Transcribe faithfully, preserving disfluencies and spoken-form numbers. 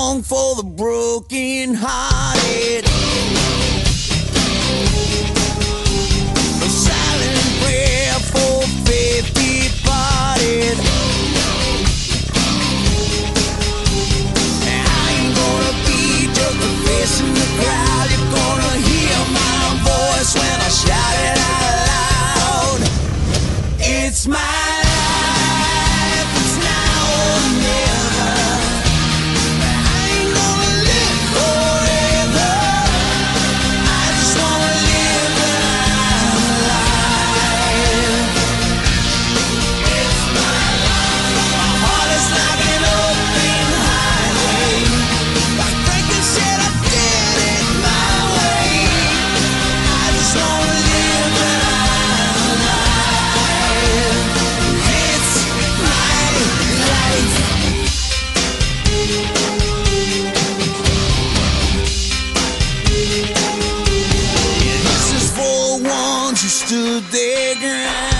song for the broken hearted. A silent prayer for faith departed. I ain't gonna be just a face in the crowd. You're gonna hear my voice when I shout it out loud. It's my life, it's now or never. I ain't gonna live forever. I just wanna live my life. It's my life. My heart is like an open highway. Like Franklin said, I did it my way. I just wanna live my life. It's my life. This is for ones who stood their ground.